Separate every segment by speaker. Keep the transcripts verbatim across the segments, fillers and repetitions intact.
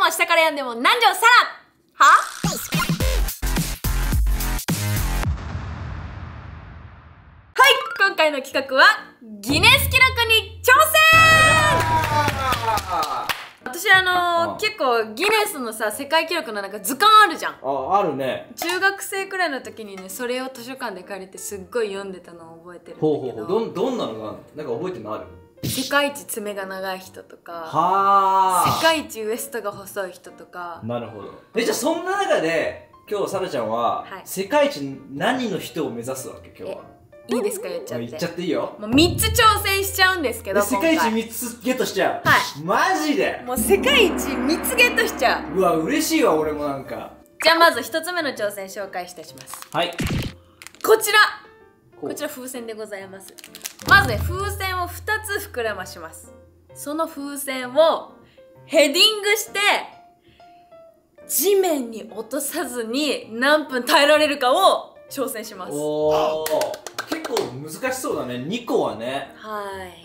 Speaker 1: の下から読んでも南條さらははい、今回の企画はギネス記録に挑戦。私あのー、結構ギネスのさ世界記録のなんか図鑑あるじゃん。
Speaker 2: あ、あるね。
Speaker 1: 中学生くらいの時にねそれを図書館で借りてすっごい読んでたのを覚えてるんだけど。
Speaker 2: ほうほうほう。どんどんなのがなんか覚えてるのある？
Speaker 1: 世界一爪が長い人とか、
Speaker 2: はあ、
Speaker 1: 世界一ウエストが細い人とか。
Speaker 2: なるほど。え、じゃあそんな中で今日さらちゃんは、はい、世界一何の人を目指すわけ今日は？
Speaker 1: いいですか、言っちゃって。
Speaker 2: 言っちゃっていいよ。
Speaker 1: もうみっつ挑戦しちゃうんですけど、
Speaker 2: 世界一みっつゲットしちゃう。
Speaker 1: はい。
Speaker 2: マジで
Speaker 1: もう世界一みっつゲットしちゃう。
Speaker 2: うわ、嬉しいわ、俺もなんか。
Speaker 1: じゃあまずひとつめの挑戦紹介いたします。
Speaker 2: はい。
Speaker 1: こちらこちら風船でございます。まずね、風船をふたつ膨らまします。その風船をヘディングして地面に落とさずに何分耐えられるかを挑戦します。
Speaker 2: おー、結構難しそうだね。にこはね。
Speaker 1: はい。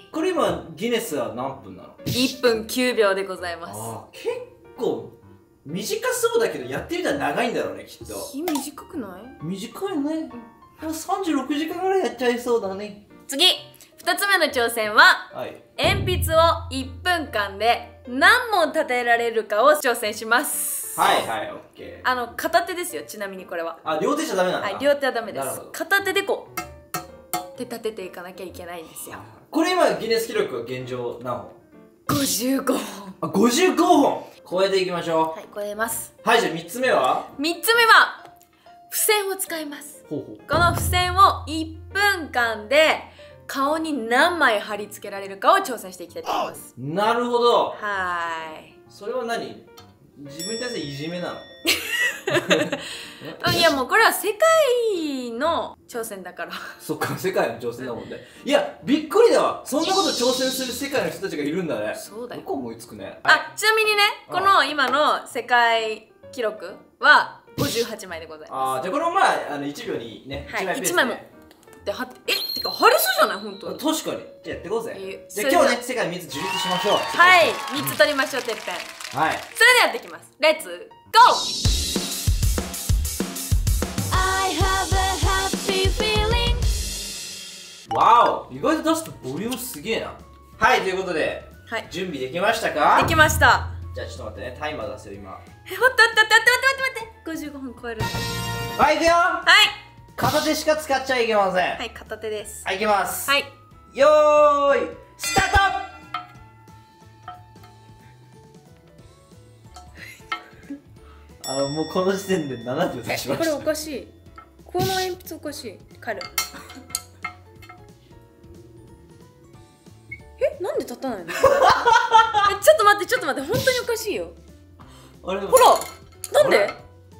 Speaker 2: これ今ギネスは何分なの？
Speaker 1: いっぷんきゅうびょうでございます。
Speaker 2: あ、結構短そうだけどやってみたら長いんだろうね、きっと。
Speaker 1: 日短くない？
Speaker 2: 短いね。うん、さんじゅうろくじかんぐらいやっちゃいそうだね。
Speaker 1: 次、ふたつめの挑戦は、はい、鉛筆をいっぷんかんで何問立てられるかを挑戦します。
Speaker 2: はいはい、オッケー。
Speaker 1: あの片手ですよ、ちなみにこれは。
Speaker 2: あ、両手じゃダメなんだ。
Speaker 1: はい、両手はダメです。片手でこう手立てていかなきゃいけないんですよ。
Speaker 2: これ今ギネス記録は現状何本？
Speaker 1: ごじゅうごほん。
Speaker 2: あ、ごじゅうごほん超えていきましょう。
Speaker 1: はい、超えます。
Speaker 2: はい、じゃあみっつめは？
Speaker 1: みっつめは付箋を使います。ほうほう。この付箋をいっぷんかんで顔に何枚貼り付けられるかを挑戦していきたいと思います。
Speaker 2: なるほど。
Speaker 1: はーい。そ
Speaker 2: れは何？自分に対するいじめなの？
Speaker 1: いやもうこれは世界の挑戦だから。
Speaker 2: そっか、世界の挑戦だもんね。いや、びっくりだわ。そんなこと挑戦する世界の人たちがいるんだね。
Speaker 1: そうだよ。
Speaker 2: よく思いつくね。
Speaker 1: あ、ちなみにね、この今の世界記録はごじゅうはちまいでございます。
Speaker 2: ああ、じゃあこれもまあ、あのいちびょうにね、
Speaker 1: はい、いちまいもで貼って、え、てか貼れそうじゃない本当に。
Speaker 2: 確かに。じゃあやっていこうぜ。じゃあ今日ね、世界みっつ樹立しましょう。
Speaker 1: はい、みっつ取りましょう、てっぺん。
Speaker 2: はい。
Speaker 1: それでやっていきます。レッツゴー。
Speaker 2: わお、意外と出すとボリュームすげえな。はい、ということで、はい、準備できましたか？
Speaker 1: できました。
Speaker 2: じゃあちょっと待ってね、タイマー出すよ今。
Speaker 1: え、待って待って待って待って待って待って、ごじゅうごほん超える。
Speaker 2: はい、いくよ。
Speaker 1: はい。
Speaker 2: 片手しか使っちゃいけません。
Speaker 1: はい、片手です。
Speaker 2: はい、いきます。
Speaker 1: はい。
Speaker 2: よーい、スタート。あのもうこの時点でななびょう経ちました。
Speaker 1: これおかしい。この鉛筆おかしい。帰る。え、なんで立たないの？え、ちょっと待ってちょっと待って、本当におかしいよ。あれほら、なんで？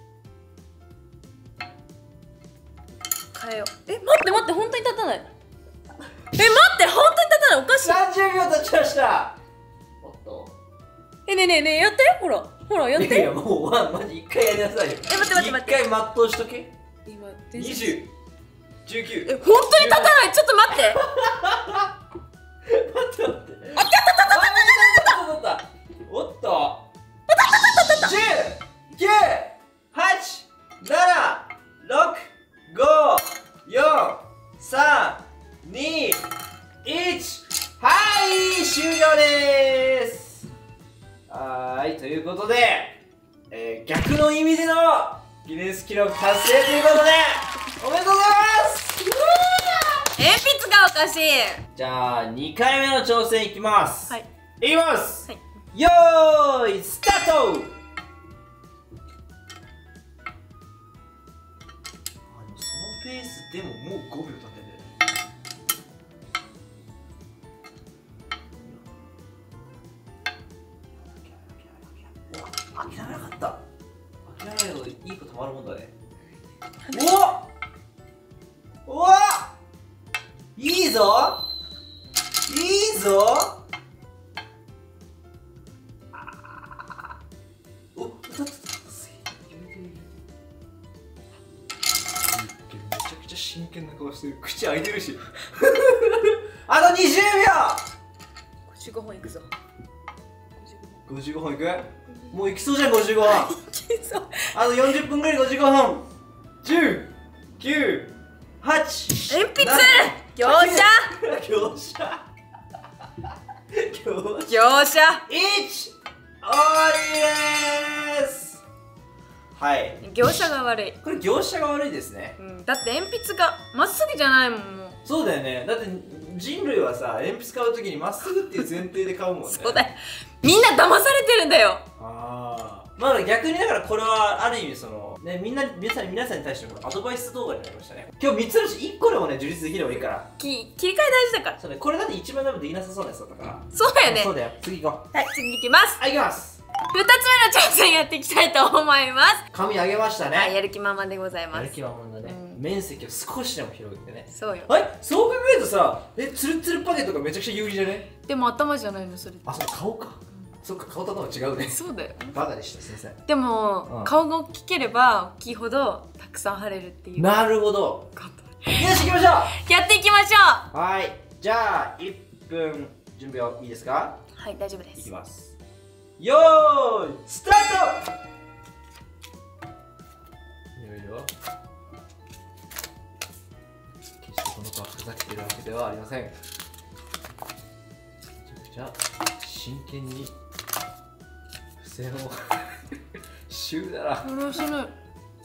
Speaker 1: 変えよう。え、待って待って、本当に立たない。え、待って、本当に立たない、おかしい。
Speaker 2: さんじゅうびょう経ちました。おっと。
Speaker 1: え、ねえねえねえ、やって、ほらほらやって。
Speaker 2: いやいや、もうマジ一回やりなさいよ。
Speaker 1: え、待って待って待って、
Speaker 2: 一回全うしとけ。
Speaker 1: 今
Speaker 2: にじゅう、じゅうきゅう。
Speaker 1: え、本当に立たない。ちょっと待って。
Speaker 2: 待って待って。あ、立った立った立った立った。おっと。じゅう、きゅう、はち、なな、ろく、ご、よん、さん、に、いち。はい、終了です。はーい、ということで、えー、逆の意味でのギネス記録達成ということで、おめでとうございます。
Speaker 1: 鉛筆がおかしい。
Speaker 2: じゃあにかいめの挑戦いきます。はい、いきます、はい、よーいスタート。あのそのペースでももうごびょう経ってんだよね。諦めなかった。諦めないといい子たまるもんだね。おおお、いいぞいいぞ。おっ、めちゃくちゃ真剣な顔してる。口開いてるし。あとにじゅうびょう。
Speaker 1: ごじゅうごほんいくぞ。
Speaker 2: ごじゅうごほんいく？もういきそうじゃん、ごじゅうごほん。あとよんじゅっぷんぐらい、ごじゅうごほん。じゅう、きゅう、はち。
Speaker 1: 鉛筆業者
Speaker 2: 業者業者
Speaker 1: 業者
Speaker 2: いち、終わりです。はい、
Speaker 1: 業者が悪い。
Speaker 2: これ業者が悪いですね、
Speaker 1: うん、だって鉛筆がまっすぐじゃないもん。もう
Speaker 2: そうだよね。だって人類はさ、鉛筆買うときにまっすぐっていう前提で買うもんね。
Speaker 1: そうだよ、みんな騙されてるんだよ。
Speaker 2: ああ、まあ逆にだからこれはある意味そのね、みんな皆さん皆さんに対してのアドバイス動画になりましたね。今日みっつのうちいっこでもね、樹立できればいいから。
Speaker 1: き切り替え大事だから。
Speaker 2: そうね、これだって一番多分できなさそうなやつだったから。
Speaker 1: そうだよね。
Speaker 2: そうだよ、次行こう。
Speaker 1: はい、次行きます。
Speaker 2: はい、行きます。
Speaker 1: ふたつめの挑戦やっていきたいと思います。
Speaker 2: 紙あげましたね。
Speaker 1: はい、やる気満々でございます。
Speaker 2: やる気満々だね、
Speaker 1: うん、
Speaker 2: 面積を少しでも広げてね。
Speaker 1: そうよ。
Speaker 2: はい、そう考えるとさ、え、ツルツルパゲとかめちゃくちゃ有利じゃね？
Speaker 1: でも頭じゃないのそれ。
Speaker 2: あ、そう、顔か。そっか、顔と頭違うね。
Speaker 1: そうだよ。
Speaker 2: バカでした、すいません。
Speaker 1: でも、うん、顔が大きければ大きいほどたくさん腫れるっていう。
Speaker 2: なるほど。よし、行きましょう。
Speaker 1: やっていきましょ
Speaker 2: う。はい、じゃあいっぷん準備はいいですか？
Speaker 1: はい、大丈夫です。
Speaker 2: いきます。よーい、スタート。いよいよ。決してこの子はふざけてるわけではありません。めちゃくちゃ真剣に付箋をシューだな。
Speaker 1: 面白い。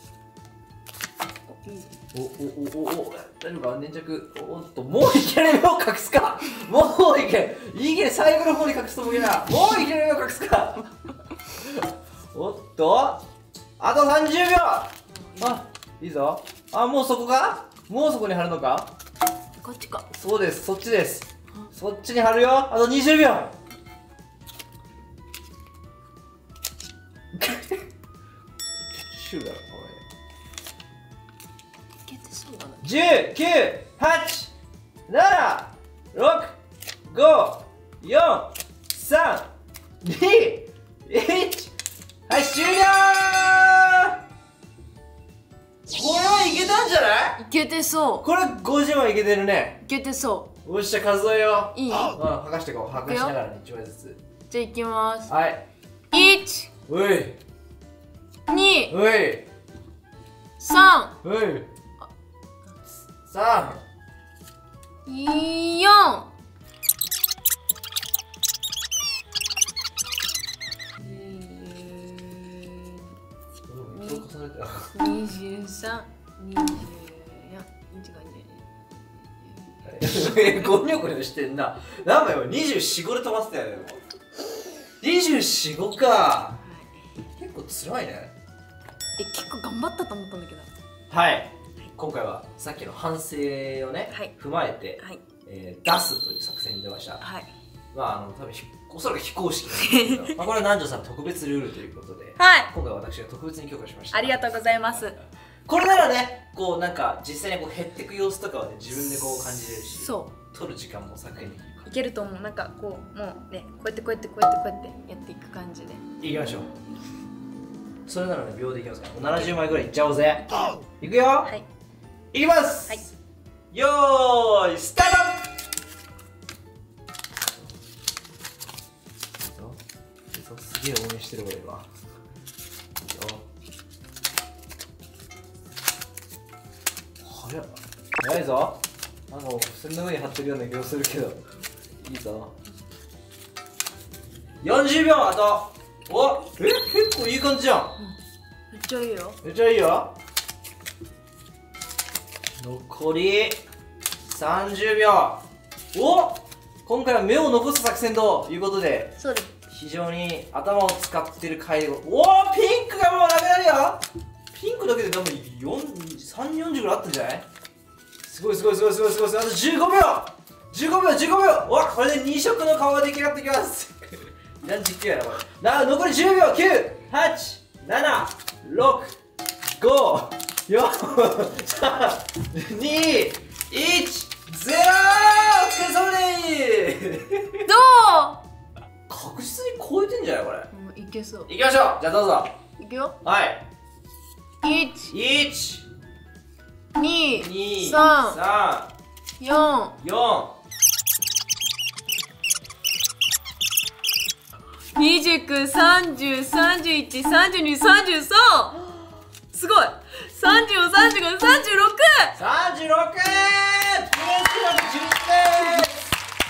Speaker 2: おおおおお、大丈夫か？粘着。おっと、もういきなり目を隠すか。もういけいけ最後の方に隠すと思うけどな。もういきなり目を隠すか。おっと、あとさんじゅうびょう。あ、いいぞ。あ、もうそこか？もうそこに貼るのか？
Speaker 1: こっちか。
Speaker 2: そうです、そっちです。そっちに貼るよ。あとにじゅうびょう。シューだろ、これ。じゅう、きゅう、はち、なな、ろく、ご、よん、さん、に、いち。はい、終了。これはいけたんじゃない？
Speaker 1: いけてそう。
Speaker 2: これごじゅうはいけてるね。
Speaker 1: いけてそう。
Speaker 2: よっしゃ、数えよう。
Speaker 1: いい？
Speaker 2: うん、剥がしていこう。剥がしながらね、いちまいずつ。
Speaker 1: じゃあいきます。
Speaker 2: はい。
Speaker 1: いち、
Speaker 2: うい、
Speaker 1: に、
Speaker 2: うい、
Speaker 1: さん、
Speaker 2: うい、さ
Speaker 1: ん、よん。にじゅうさん、にじゅうよん、
Speaker 2: え、ゴニョゴニョしてんな。なんだよ、にじゅうよん、ごで飛ばせたよね。にじゅうよん、ごか、はい、結構つらいね。
Speaker 1: え、結構頑張ったと思ったんだけど。
Speaker 2: はい、今回はさっきの反省をね、はい、踏まえて、はい、えー、出すという作戦に出ました。はい、まあ、あの、多分おそらく非公式なんですけど、まあこれは南條さん特別ルールということで、はい、今回私が特別に許可しました。
Speaker 1: ありがとうございます。
Speaker 2: これならね、こうなんか実際にこう減っていく様子とかはね、自分でこう感じれるし、そう取る時間も削減できる。
Speaker 1: いけると思う。なんかこうもうね、こうやってこうやってこうやってこうやってやっていく感じで。
Speaker 2: いきましょう。それならね、秒でいきますから。もうななじゅうまいぐらいいっちゃおうぜ。いくよ。はい。いきます。はい。よーい、スタート。すげえ応援してる俺今。早い早いぞ。なんかもう付箋の上に貼ってるような気がするけどいいぞ。よんじゅうびょうあと。お、え、結構いい感じじゃん、うん、
Speaker 1: めっちゃいいよ。
Speaker 2: めっちゃいいよ。残りさんじゅうびょう。お、今回は目を残す作戦ということで、
Speaker 1: そうです。
Speaker 2: 非常に頭を使ってる回で、おお、ピンクがもうなくなるよ。ピンクだけで多分さんじゅう、よんじゅうぐらいあったんじゃない？すごいすごいすごいすごいすごい。あとじゅうごびょうじゅうごびょうじゅうごびょう。お、これでに色の顔が出来上がってきます。何実況やなこれ。な、残りじゅうびょう。きゅう、はち、なな、ろく、ご、よん、さん、に、いち、ゼロ。お疲れ様でーす。
Speaker 1: どう？
Speaker 2: 確実に超えてんじゃないこれ。
Speaker 1: うん、いけそう。
Speaker 2: いきましょう。じゃあどうぞ。
Speaker 1: いくよ。
Speaker 2: はい。
Speaker 1: いち、
Speaker 2: いち、
Speaker 1: に、さん、よん、
Speaker 2: よん、
Speaker 1: にじゅうきゅう、さんじゅう、さんじゅういち、さんじゅうに、さんじゅうさん。すごい。さんじゅうよん、さんじゅうご、さんじゅうろく。
Speaker 2: さんじゅうろく。プレス記録じゅっせん。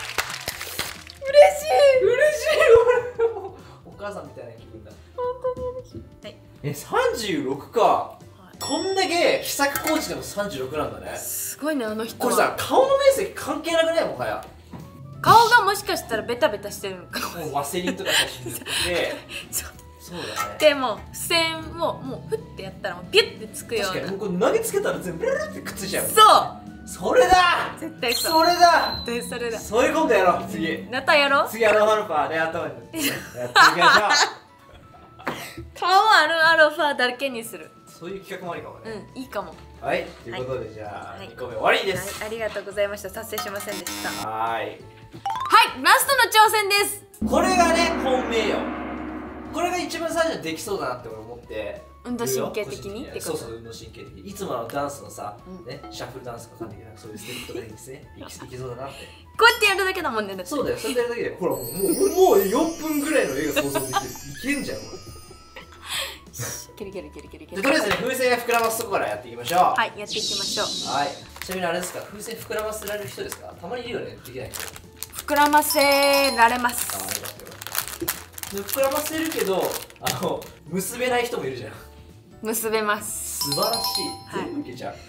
Speaker 1: 嬉しい。
Speaker 2: 嬉しい。俺お母さんみたいな気分だ。
Speaker 1: 本当に嬉しい。はい。
Speaker 2: え、さんじゅうろくか。はい、こんだけ秘策コーチでもさんじゅうろくなんだね。
Speaker 1: すごいね、あの人は。
Speaker 2: これさ、顔の面積関係なくね、もはや。
Speaker 1: 顔がもしかしたらベタベタしてるのかも。
Speaker 2: もうワセリンとか写真塗ってて。
Speaker 1: そう
Speaker 2: そうだね。
Speaker 1: でも付箋をもうふってやったらもうピュッてつくような。
Speaker 2: 確かに、もうこれ投げつけたら全部ブルルってくっついちゃう。
Speaker 1: そう
Speaker 2: それだ。
Speaker 1: 絶対そう。
Speaker 2: それだ。
Speaker 1: でそれだ。
Speaker 2: そういうことやろう。次
Speaker 1: またやろう。
Speaker 2: 次アロハルファで頭に塗ってやっていきましょう。
Speaker 1: 顔アルアロファだけにする。
Speaker 2: そういう企画もありかもね。
Speaker 1: うん、いいかも。
Speaker 2: はい、ということで、じゃあ
Speaker 1: はい
Speaker 2: にこめ終わりです。
Speaker 1: はい、ありがとうございました。達成しませんでした。
Speaker 2: はーい。
Speaker 1: はい、ラストの挑戦です。
Speaker 2: これがね、本命よ。これが一番最初にできそうだなって俺思って。
Speaker 1: 運動神経的にってこと。
Speaker 2: そうそう、運動神経的に。いつものダンスのさ、
Speaker 1: うん
Speaker 2: ね、シャッフルダンスかわかんないけど、そういうステップとかでいいですね。いきいけそうだなって。
Speaker 1: こうやってやるだけだもんね。だって
Speaker 2: そうだよ、それやるだけで、ほら、もう、もうよんぷんぐらいの絵が想像できる。いけんじゃん、これ。
Speaker 1: いけるいけるいけるいけるいけ
Speaker 2: で、
Speaker 1: る。
Speaker 2: とりあえずね、風船膨らますとこからやっていきましょう。
Speaker 1: はい、やっていきましょう。
Speaker 2: はい。ちなみにあれですか、風船膨らませられる人ですか？たまにいるよね、できない人。
Speaker 1: 膨らませられます。
Speaker 2: ああ、よかったよかった。で膨らませるけど、あの、結べない人もいるじゃん。
Speaker 1: 結べます。
Speaker 2: 素晴らしい。
Speaker 1: はい
Speaker 2: 全部いけちゃう。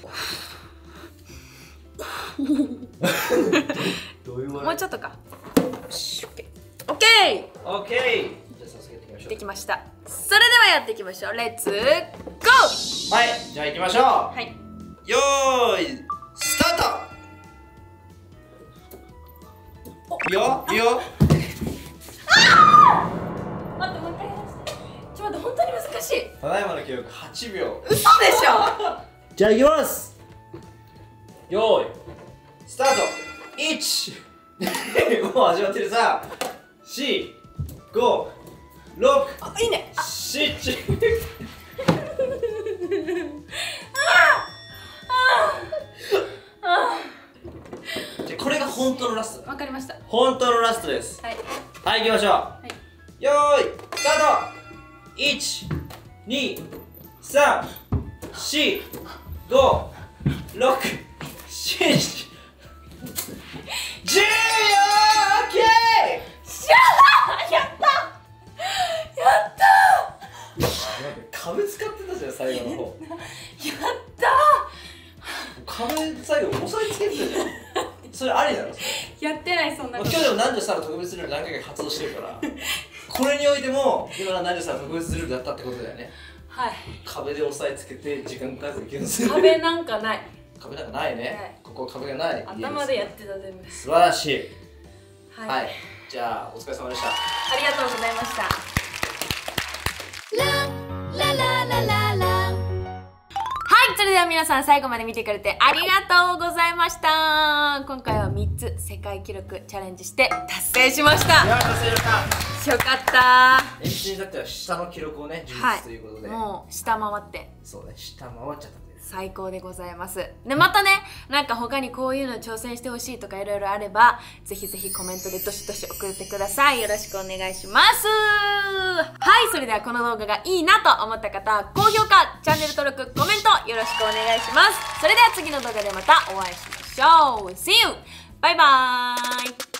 Speaker 2: どういう
Speaker 1: もうちょっとか。オッケー。
Speaker 2: オッケー。じゃあ早速やっていきましょう。
Speaker 1: できました。それではやっていきましょう。レッツゴー。
Speaker 2: はい、じゃあ行きましょう。
Speaker 1: はい。
Speaker 2: よーい、スタート。いいよ、いいよ。
Speaker 1: 待って、もう一回やらせて。ちょっと待って、本当に難しい。
Speaker 2: ただいまの記録はちびょう。
Speaker 1: 嘘でしょ。
Speaker 2: じゃあ行きます。よーい、スタート。いち、もう始まってるさ。し、ご、ろく、
Speaker 1: あ、いいね。あ、
Speaker 2: しち。じゃあこれが本当のラスト。
Speaker 1: わかりました。
Speaker 2: 本当のラストです。
Speaker 1: はい。
Speaker 2: はい、行きましょう。
Speaker 1: はい。
Speaker 2: よーい、スタート。いち、に、さん、し、ご、ろく、しち、じゅうよ。オッケー。
Speaker 1: しゃー、やったやった
Speaker 2: 壁使ってたじゃん、最後の方。
Speaker 1: やった
Speaker 2: 壁最後押さえつけてたじゃん。それありだろ。
Speaker 1: やってない、そんなこと。
Speaker 2: 今日でも南條さんの特別ルール何回か発動してるからこれにおいても今の南條さんの特別ルールだったってことだよね。
Speaker 1: はい。
Speaker 2: 壁で押さえつけて時間かかずにする。
Speaker 1: 壁なんかない。
Speaker 2: 壁なんかないね、
Speaker 1: はい、
Speaker 2: ここ壁がない。
Speaker 1: 頭でやってた、全部。
Speaker 2: 素晴らしい。
Speaker 1: はい、
Speaker 2: はい、じゃあお疲れ様でした。
Speaker 1: ありがとうございました。
Speaker 3: ラララララ
Speaker 1: はい、それでは皆さん最後まで見てくれてありがとうございました。今回はみっつ世界記録チャレンジして達成しまし
Speaker 2: い
Speaker 1: た。
Speaker 2: やー、達成した。
Speaker 1: よかった
Speaker 2: 鉛筆に至っては下の記録をね充
Speaker 1: はい
Speaker 2: 実ということで、
Speaker 1: もう下回って
Speaker 2: そうね、下回っちゃったんです。
Speaker 1: 最高でございます。で、またね、なんか他にこういうの挑戦してほしいとかいろいろあれば、ぜひぜひコメントでどしどし送ってください。よろしくお願いします。はい、それではこの動画がいいなと思った方は、高評価、チャンネル登録、コメントよろしくお願いします。それでは次の動画でまたお会いしましょう。See you! バイバーイ